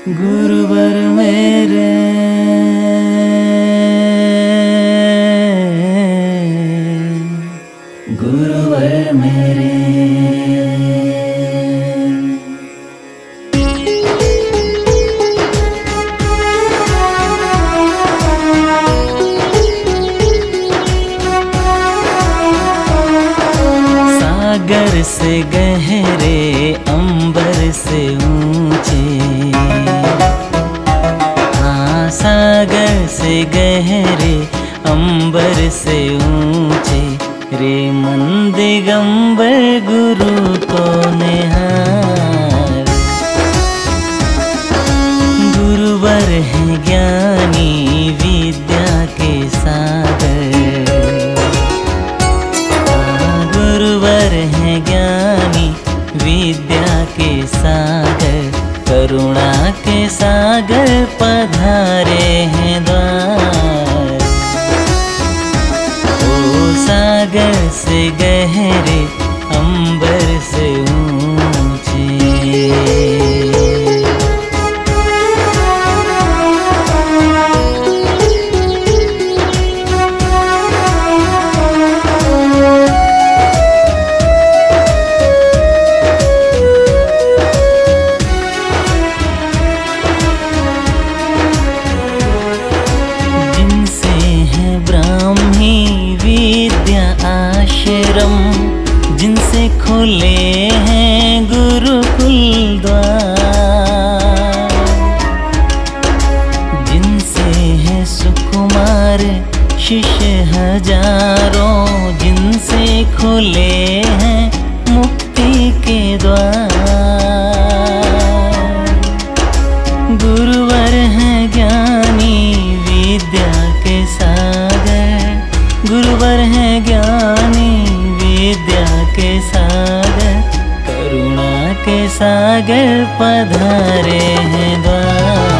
गुरुवर मेरे गुरुवर मेरे। सागर से गहरे अंबर से ऊंचे, हाँ सागर से गहरे अंबर से ऊंचे, रे मन दिगंबर गुरु को निहार। गुरुवर है ज्ञानी विद्या के सागर, गुरुवर है ज्ञानी विद्या के सागर, करुणा के सागर पधारे हैं द्वार। ओ सागर से गहरे अंबर से ऊंचे, जिनसे खुले हैं गुरुकुल द्वार, जिनसे है सुकुमार शिष्य हजारों, जिनसे खुले हैं मुक्ति के द्वार। गुरुवर हैं ज्ञानी विद्या के सागर, गुरुवर हैं ज्ञानी विद्या के सागर, करुणा के सागर पधारे हैं द्वार।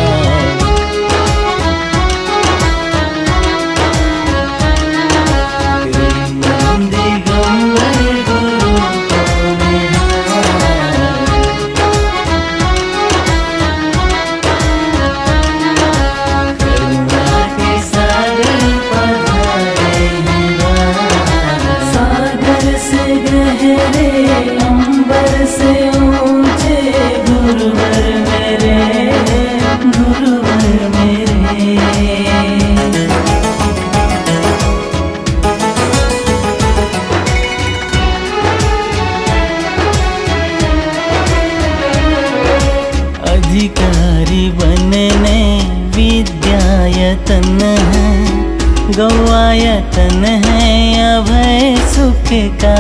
अधिकारी बनने विद्यायतन है, गौआयतन है अभय सुख का।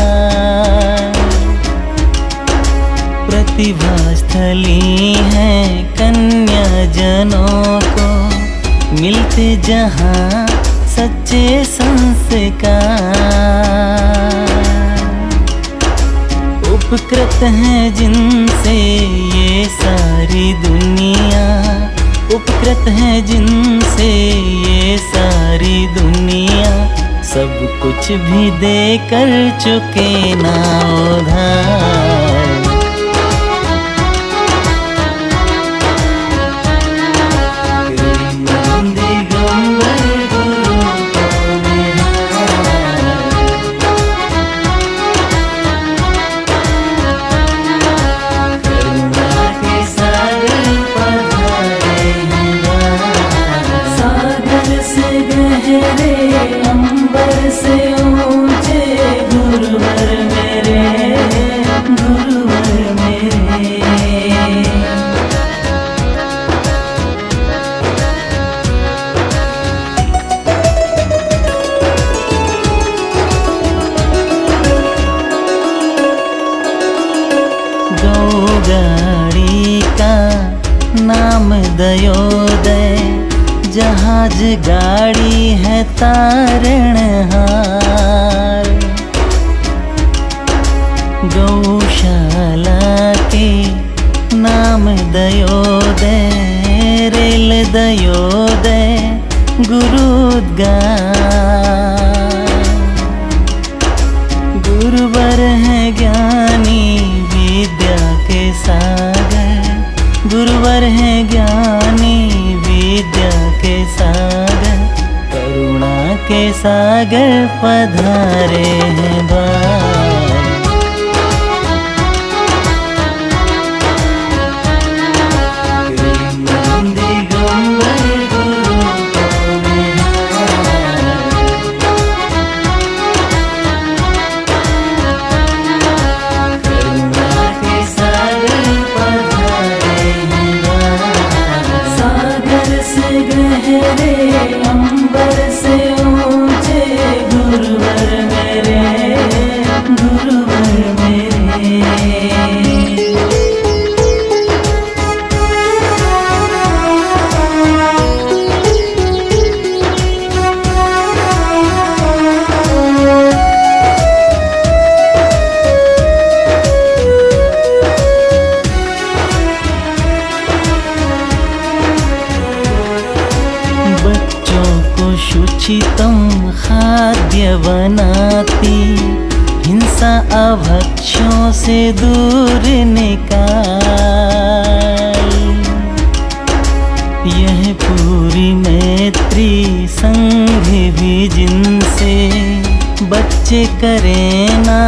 प्रतिभा स्थली है कन्या जनों को, मिलते जहाँ सच्चे संस्कार। उपकृत है जिनसे ये सारी दुनिया, उपकृत है जिनसे ये सारी दुनिया, सब कुछ भी दे कर चुके ना उधार। अंबर से ऊंचे गुरुवर मेरे, गुरुवर मेरे। गौगाड़ी का नाम दयोदय, जहाज गाड़ी है तारणहार। गौशाला के नाम दयोदय, रेल दयोदय गुरुद्गार। गुरुवर है ज्ञानी विद्या के सागर, गुरुवर है पधारे हैं द्वार। अंबर से ऊंचे गुरुवर मेरे, गुरुवर मेरे। शुचितम खाद्य बनाती, हिंसा अभक्षों से दूर निकाल। यह पूरी मैत्री संग भी जिनसे बच्चे करें ना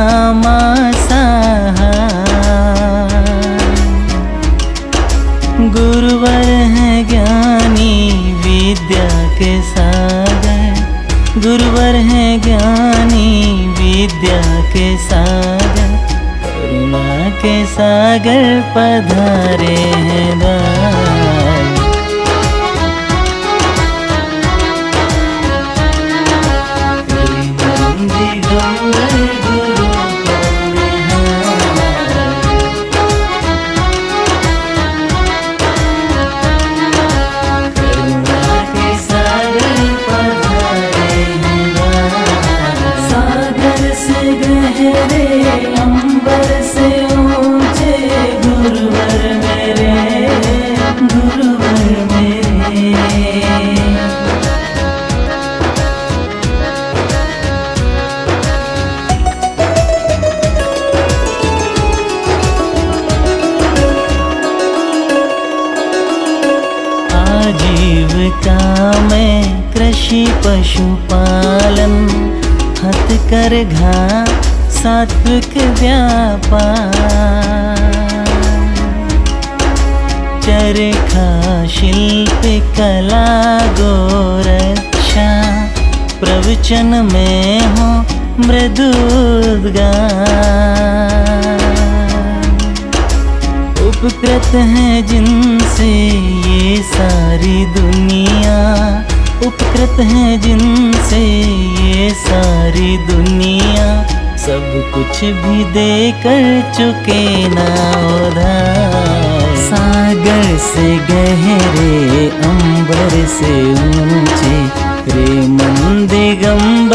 मांसाहार। गुरुवर है ज्ञानी विद्या के सागर, गुरुवर है ज्ञानी विद्या के सागर, करुणा के सागर पधारे हैं द्वार। अंबर से ऊंचे गुरुवर मेरे, गुरुवर मेरे। आजीविका में कृषि पशुपालन, हथकरघा सात्विक व्यापार। चरखा शिल्प कला गोरक्षा, प्रवचन में हो मृदुद्गार। उपकृत है जिनसे ये सारी दुनिया, उपकृत है जिनसे ये सारी दुनिया, सब कुछ भी देकर चुके ना उधार। सागर से गहरे अंबर से ऊंचे, प्रेम दिगंबर